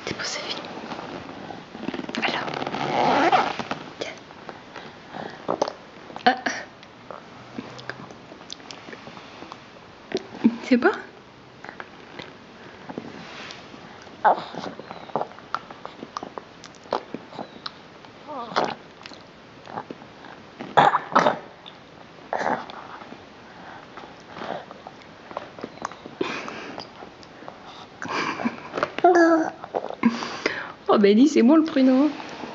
C'est pour Sophie. Alors. Tiens. Ah. C'est bon? Oh ben dis, c'est bon le pruneau.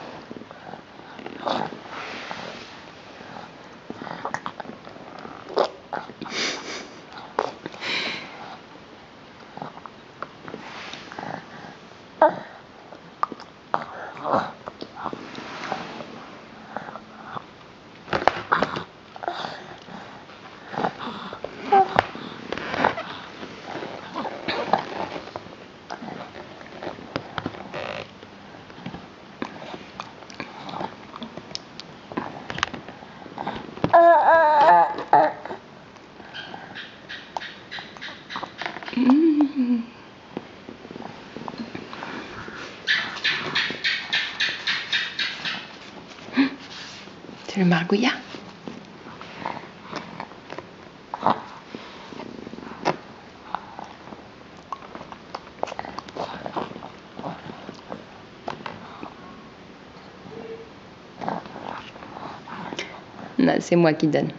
C'est le margouillat. Non, c'est moi qui donne.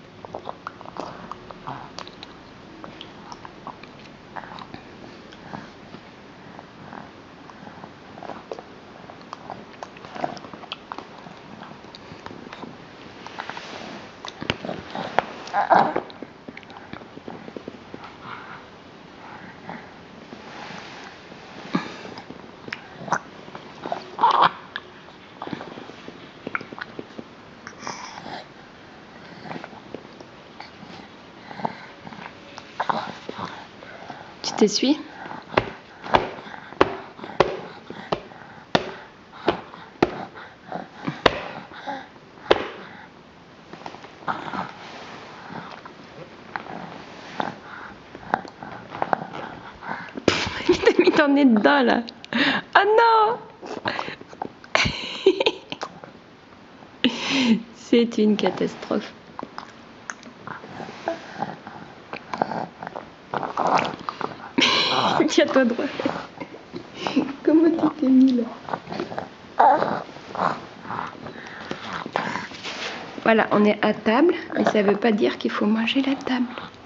Tu t'essuies? Il t'a mis ton nez dedans là. Oh non! C'est une catastrophe. Tiens-toi droit. Comment tu t'es mis là? Voilà, on est à table, mais ça veut pas dire qu'il faut manger la table.